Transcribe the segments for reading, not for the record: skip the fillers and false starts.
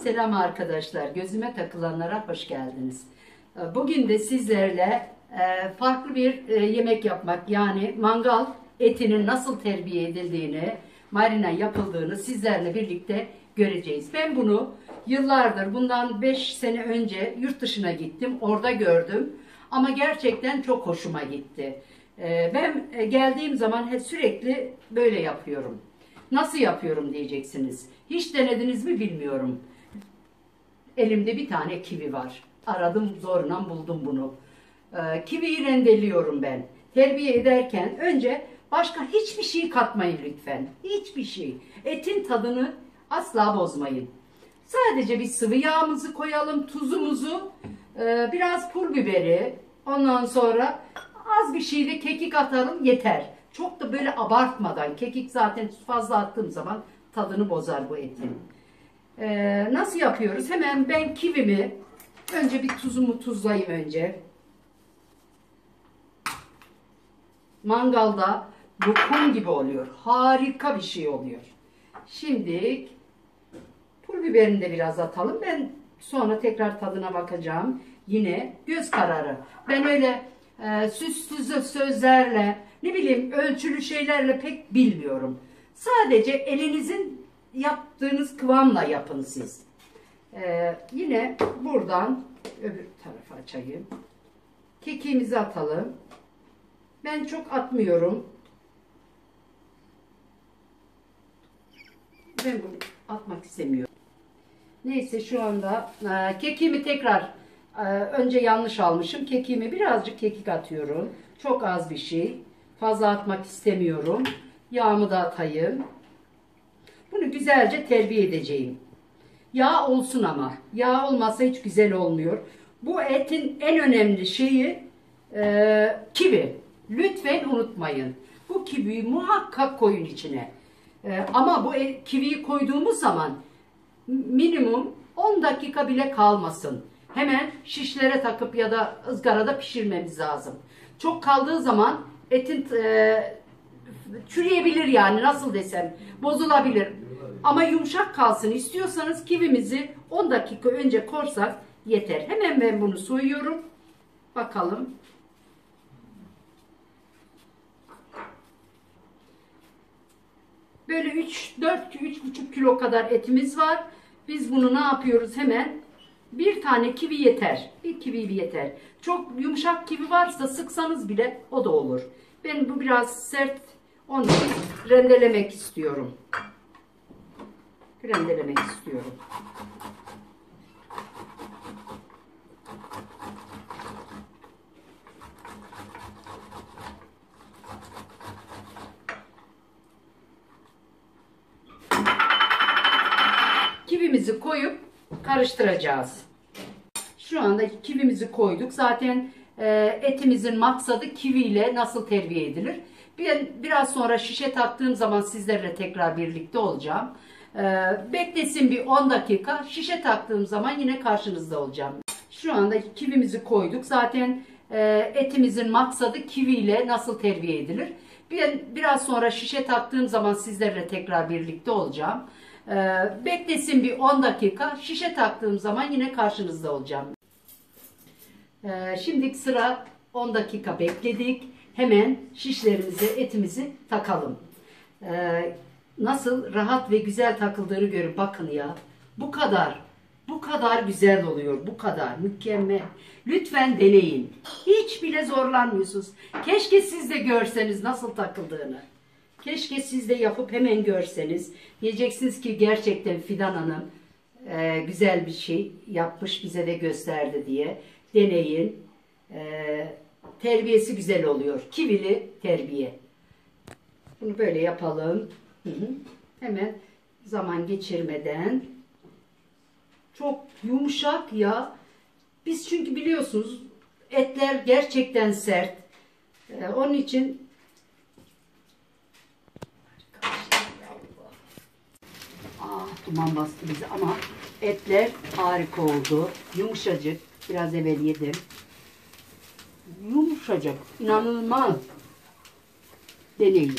Selam arkadaşlar, gözüme takılanlara hoş geldiniz. Bugün de sizlerle farklı bir yemek yapmak, yani mangal etinin nasıl terbiye edildiğini, marina yapıldığını sizlerle birlikte göreceğiz. Ben bunu yıllardır, bundan 5 sene önce yurt dışına gittim, orada gördüm ama gerçekten çok hoşuma gitti. Ben geldiğim zaman sürekli böyle yapıyorum. Nasıl yapıyorum diyeceksiniz. Hiç denediniz mi bilmiyorum. Elimde bir tane kivi var. Aradım, zorla buldum bunu. Kiviyi rendeliyorum ben. Terbiye ederken önce başka hiçbir şey katmayın lütfen. Hiçbir şey. Etin tadını asla bozmayın. Sadece bir sıvı yağımızı koyalım, tuzumuzu, biraz pul biberi, ondan sonra az bir şey de kekik atalım, yeter. Çok da böyle abartmadan, kekik zaten fazla attığım zaman tadını bozar bu etin. Nasıl yapıyoruz? Hemen ben kivimi önce bir tuzumu tuzlayayım önce. Mangalda lokum gibi oluyor. Harika bir şey oluyor. Şimdi pul biberini de biraz atalım. Ben sonra tekrar tadına bakacağım. Yine göz kararı. Ben öyle süslü sözlerle, ne bileyim ölçülü şeylerle pek bilmiyorum. Sadece elinizin yaptığınız kıvamla yapın siz. Yine buradan öbür tarafa açayım. Kekiğimizi atalım. Ben çok atmıyorum. Ben bunu atmak istemiyorum. Neyse, şu anda kekiğimi tekrar önce yanlış almışım. Kekiğimi birazcık kekik atıyorum. Çok az bir şey. Fazla atmak istemiyorum. Yağımı da atayım. Bunu güzelce terbiye edeceğim. Yağ olsun ama. Yağ olmazsa hiç güzel olmuyor. Bu etin en önemli şeyi kivi. Lütfen unutmayın. Bu kiviyi muhakkak koyun içine. Ama bu kiviyi koyduğumuz zaman minimum 10 dakika bile kalmasın. Hemen şişlere takıp ya da ızgarada pişirmemiz lazım. Çok kaldığı zaman etin çürüyebilir, yani nasıl desem, bozulabilir. Ama yumuşak kalsın istiyorsanız kivimizi 10 dakika önce korsak yeter. Hemen ben bunu soyuyorum. Bakalım. Böyle 3-4-3,5 kilo kadar etimiz var. Biz bunu ne yapıyoruz hemen? Bir tane kivi yeter. Bir kivi yeter. Çok yumuşak kivi varsa sıksanız bile o da olur. Ben bu biraz sert, onun için rendelemek istiyorum. Rendelemek istiyorum. Kivimizi koyup karıştıracağız. Şu anda kivimizi koyduk. Zaten etimizin maksadı kiviyle nasıl terbiye edilir. Biraz sonra şişe taktığım zaman sizlerle tekrar birlikte olacağım. Beklesin bir 10 dakika. Şişe taktığım zaman yine karşınızda olacağım. Şu anda kivimizi koyduk. Zaten etimizin maksadı kiviyle nasıl terbiye edilir. Biraz sonra şişe taktığım zaman sizlerle tekrar birlikte olacağım. Beklesin bir 10 dakika. Şişe taktığım zaman yine karşınızda olacağım. Şimdi sıra 10 dakika bekledik. Hemen şişlerimize etimizi takalım. Nasıl rahat ve güzel takıldığını görün. Bakın ya. Bu kadar. Bu kadar güzel oluyor. Bu kadar. Mükemmel. Lütfen deneyin. Hiç bile zorlanmıyorsunuz. Keşke siz de görseniz nasıl takıldığını. Keşke siz de yapıp hemen görseniz. Diyeceksiniz ki gerçekten Fidan Hanım güzel bir şey yapmış, bize de gösterdi diye. Deneyin. Terbiyesi güzel oluyor. Kivili terbiye. Bunu böyle yapalım. Hemen zaman geçirmeden. Çok yumuşak ya. Biz çünkü biliyorsunuz etler gerçekten sert. Onun için duman bastı bizi ama etler harika oldu. Yumuşacık. Biraz evvel yedim. Yumuşacık. İnanılmaz. Deneyin.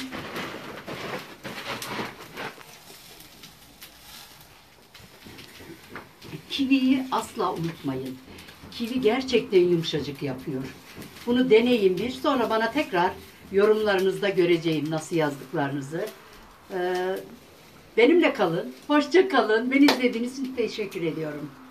Kiviyi asla unutmayın. Kivi gerçekten yumuşacık yapıyor. Bunu deneyin bir. Sonra bana tekrar yorumlarınızda göreceğim nasıl yazdıklarınızı. Benimle kalın. Hoşça kalın. Beni izlediğiniz için teşekkür ediyorum.